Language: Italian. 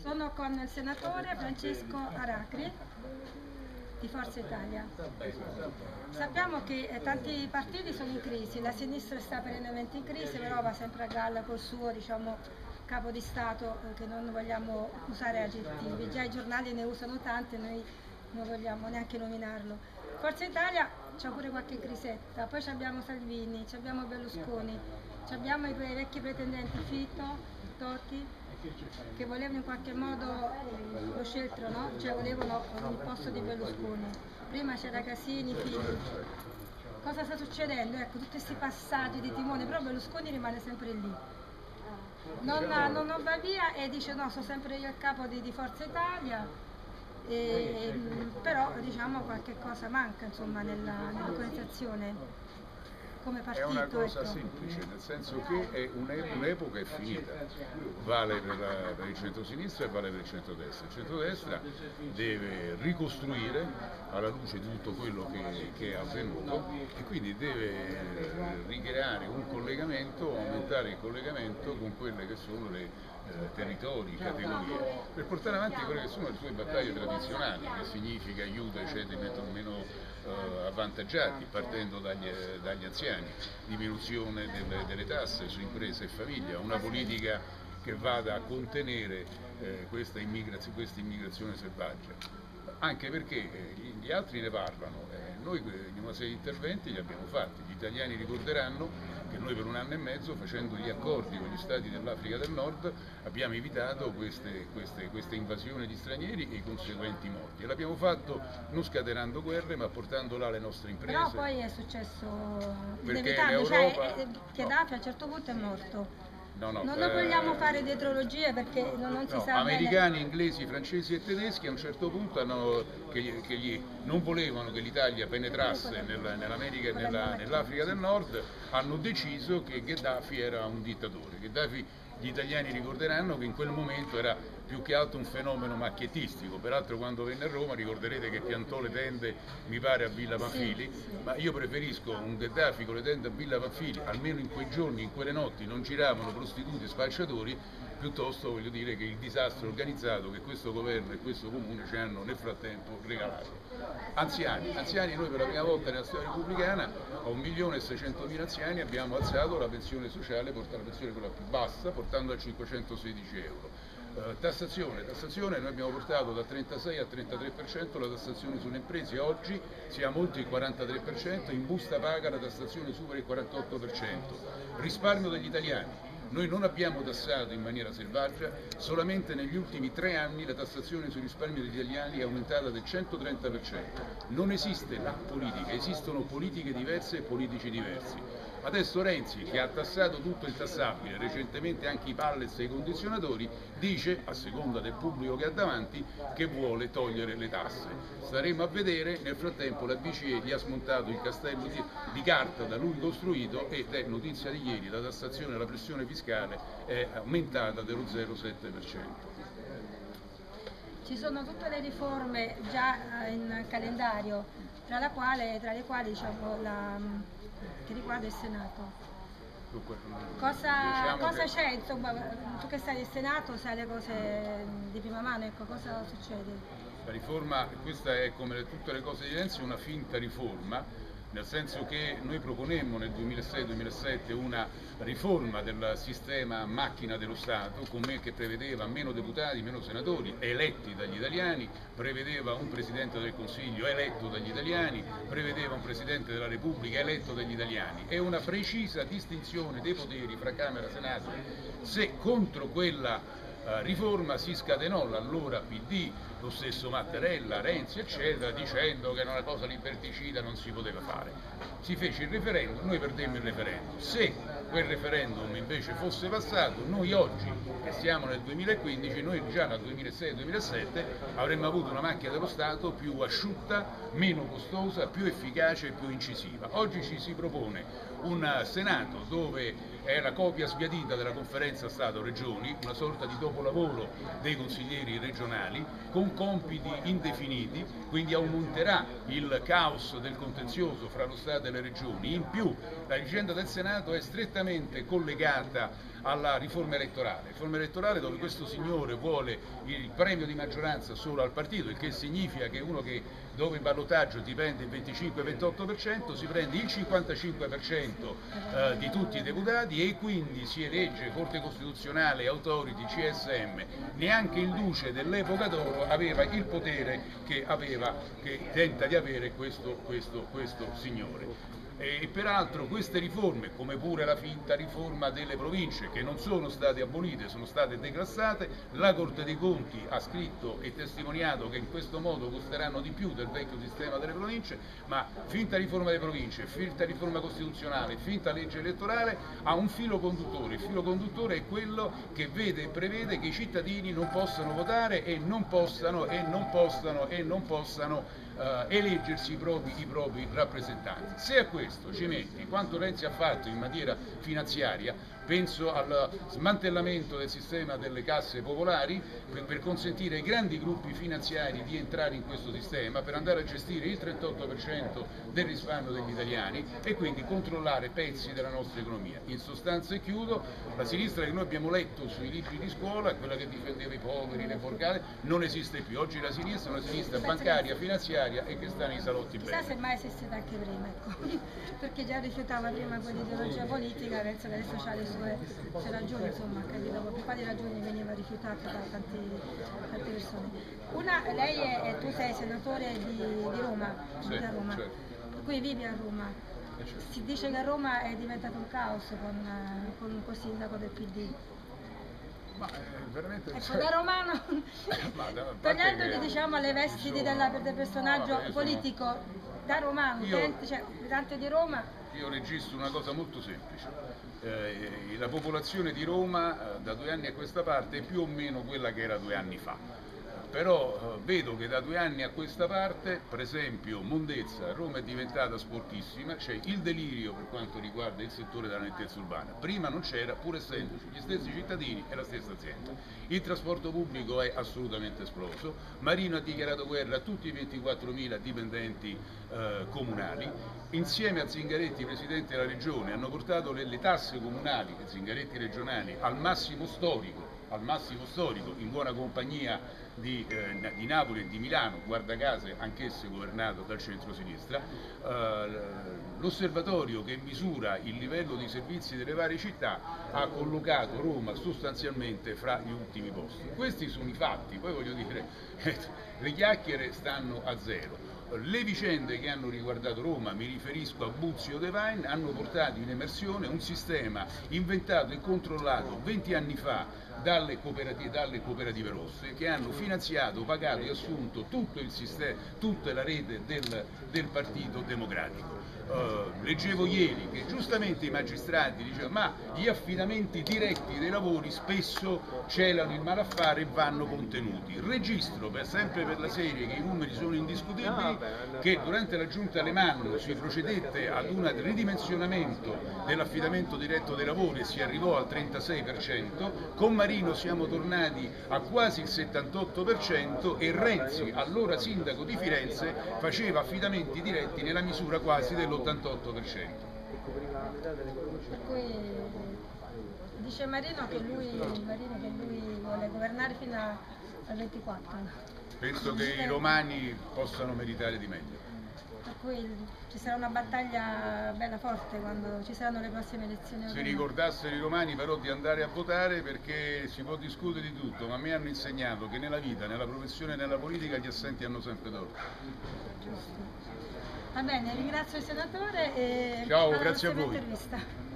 Sono con il senatore Francesco Aracri di Forza Italia. Sappiamo che tanti partiti sono in crisi, la sinistra sta perennemente in crisi, però va sempre a galla col suo, diciamo, capo di Stato, che non vogliamo usare aggettivi. Già i giornali ne usano tanti, noi non vogliamo neanche nominarlo. Forza Italia c'ha pure qualche crisetta, poi abbiamo Salvini, abbiamo Berlusconi, abbiamo i vecchi pretendenti Fitto, Totti, che volevano in qualche modo lo sceltro, no? Cioè volevano il posto di Berlusconi. Prima c'era Casini, Fini. Cosa sta succedendo? Ecco, tutti questi passaggi di timone, però Berlusconi rimane sempre lì. Non va via e dice no, sono sempre io il capo di Forza Italia, però diciamo qualche cosa manca, insomma, nell'organizzazione come partito. È una cosa ecco. semplice, nel senso che un'epoca è finita, vale per il centro-sinistra e vale per il centro-destra. Il centro-destra deve ricostruire alla luce di tutto quello che è avvenuto e quindi deve ricreare un collegamento, aumentare il collegamento con quelle che sono le territori, categorie, per portare avanti quelle che sono le sue battaglie tradizionali, che significa aiuta i ceti meno avvantaggiati, partendo dagli anziani, diminuzione delle tasse su imprese e famiglia, una politica che vada a contenere questa immigrazione selvaggia. Anche perché gli altri ne parlano, noi una serie di interventi li abbiamo fatti, gli italiani ricorderanno che noi per 1 anno e mezzo, facendo gli accordi con gli stati dell'Africa del Nord, abbiamo evitato queste invasioni di stranieri e i conseguenti morti, e l'abbiamo fatto non scatenando guerre ma portando là le nostre imprese. Però poi è successo inevitabile, cioè Gheddafi a un certo punto è morto. No, non vogliamo fare dietrologie perché non si sa americani, bene. Inglesi, francesi e tedeschi a un certo punto non volevano che l'Italia penetrasse nell'America e nell'Africa del Nord, hanno deciso che Gheddafi era un dittatore. Gheddafi, gli italiani ricorderanno che in quel momento era più che altro un fenomeno macchiettistico, peraltro quando venne a Roma ricorderete che piantò le tende, mi pare, a Villa Pamphili, sì. Ma io preferisco un Gheddafi con le tende a Villa Pamphili, almeno in quei giorni, in quelle notti non giravano prostituti e spacciatori, piuttosto voglio dire che il disastro organizzato che questo governo e questo comune ci hanno nel frattempo regalato. Anziani, noi per la prima volta nella storia repubblicana a 1.600.000 anziani abbiamo alzato la pensione sociale, la pensione quella più bassa, portando a 516 euro. Tassazione, noi abbiamo portato dal 36 al 33% la tassazione sulle imprese, oggi siamo oltre il 43%, in busta paga la tassazione supera il 48%. Risparmio degli italiani. Noi non abbiamo tassato in maniera selvaggia, solamente negli ultimi 3 anni la tassazione sui risparmi degli italiani è aumentata del 130%. Non esiste la politica, esistono politiche diverse e politici diversi. Adesso Renzi, che ha tassato tutto il tassabile, recentemente anche i pallets e i condizionatori, dice, a seconda del pubblico che ha davanti, che vuole togliere le tasse. Staremo a vedere, nel frattempo la BCE gli ha smontato il castello di carta da lui costruito ed è notizia di ieri, la tassazione, la pressione fiscale è aumentata dello 0,7%. Ci sono tutte le riforme già in calendario, tra le quali diciamo che riguarda il Senato. Cosa c'è, insomma, tu che sai del Senato sai le cose di prima mano, ecco, cosa succede? La riforma, questa è come tutte le cose di Renzi, una finta riforma, nel senso che noi proponemmo nel 2006-2007 una riforma del sistema macchina dello Stato, che prevedeva meno deputati, meno senatori eletti dagli italiani, prevedeva un Presidente del Consiglio eletto dagli italiani, prevedeva un Presidente della Repubblica eletto dagli italiani e una precisa distinzione dei poteri fra Camera e Senato. Se contro quella riforma si scatenò l'allora PD, lo stesso Mattarella, Renzi eccetera, dicendo che era una cosa liberticida, non si poteva fare. Si fece il referendum, noi perdemmo il referendum. Se quel referendum invece fosse passato, noi oggi, che siamo nel 2015, noi già nel 2006-2007 avremmo avuto una macchina dello Stato più asciutta, meno costosa, più efficace e più incisiva. Oggi ci si propone un Senato dove è la copia sbiadita della conferenza Stato-Regioni, una sorta di dopolavoro dei consiglieri regionali, con compiti indefiniti, quindi aumenterà il caos del contenzioso fra lo Stato e le regioni. In più la vicenda del Senato è strettamente collegata alla riforma elettorale dove questo signore vuole il premio di maggioranza solo al partito, il che significa che uno che dove il ballottaggio ti prende il 25-28% si prende il 55% di tutti i deputati e quindi si elegge Corte Costituzionale, Authority, CSM. Neanche il duce dell'epoca d'oro aveva il potere che tenta di avere questo signore. E peraltro queste riforme, come pure la finta riforma delle province, che non sono state abolite, sono state declassate, la Corte dei Conti ha scritto e testimoniato che in questo modo costeranno di più del vecchio sistema delle province, ma finta riforma delle province, finta riforma costituzionale, finta legge elettorale ha un filo conduttore. Il filo conduttore è quello che vede e prevede che i cittadini non possano votare e non possano eleggersi i propri rappresentanti. Se a questo ci metti quanto Renzi ha fatto in materia finanziaria, penso al smantellamento del sistema delle casse popolari per consentire ai grandi gruppi finanziari di entrare in questo sistema, per andare a gestire il 38% del risparmio degli italiani e quindi controllare pezzi della nostra economia. In sostanza, e chiudo, la sinistra che noi abbiamo letto sui libri di scuola, quella che difendeva i poveri, le borgate, non esiste più. Oggi la sinistra è una sinistra bancaria, finanziaria e che sta nei salotti bene. Chissà se mai esisteva anche prima, ecco. Perché già rifiutava prima quell'ideologia politica, penso che adesso c'ha le sue ragioni, insomma, capito per quali ragioni veniva rifiutata da tante persone. Tu sei senatore di Roma, sì, da Roma, certo. Qui vivi a Roma. Certo. Si dice che Roma è diventato un caos con il sindaco del PD. Ma veramente ecco, da romano, togliendogli diciamo le vesti del personaggio politico, da romano, abitante di Roma. Io registro una cosa molto semplice, la popolazione di Roma da 2 anni a questa parte è più o meno quella che era 2 anni fa. Però vedo che da 2 anni a questa parte, per esempio Mondezza, Roma è diventata sporchissima, c'è il delirio per quanto riguarda il settore della nettezza urbana. Prima non c'era, pur essendoci gli stessi cittadini e la stessa azienda. Il trasporto pubblico è assolutamente esploso, Marino ha dichiarato guerra a tutti i 24.000 dipendenti comunali, insieme a Zingaretti, presidente della regione, hanno portato le tasse comunali e Zingaretti regionali al massimo storico, in buona compagnia di Napoli e di Milano, guarda caso anch'esse governato dal centro-sinistra. L'osservatorio che misura il livello di servizi delle varie città ha collocato Roma sostanzialmente fra gli ultimi posti. Questi sono i fatti, poi voglio dire, le chiacchiere stanno a zero. Le vicende che hanno riguardato Roma, mi riferisco a Buzzi o Devine, hanno portato in emersione un sistema inventato e controllato 20 anni fa dalle cooperative rosse, che hanno finanziato, pagato e assunto tutto il sistema, tutta la rete del Partito Democratico. Leggevo ieri che giustamente i magistrati dicevano ma gli affidamenti diretti dei lavori spesso celano il malaffare e vanno contenuti. Registro, sempre per la serie, che i numeri sono indiscutibili, che durante la giunta Alemanno si procedette ad un ridimensionamento dell'affidamento diretto dei lavori e si arrivò al 36%, con Marino siamo tornati a quasi il 78% e Renzi, allora sindaco di Firenze, faceva affidamenti diretti nella misura quasi dell'88%. Per cui dice Marino che lui vuole governare fino al 24. Penso che i romani possano meritare di meglio. Per cui ci sarà una battaglia bella forte quando ci saranno le prossime elezioni. Se ricordassero i romani però di andare a votare, perché si può discutere di tutto, ma a me hanno insegnato che nella vita, nella professione e nella politica gli assenti hanno sempre torto. Giusto. Va bene, ringrazio il senatore e ciao, alla grazie a voi. Intervista.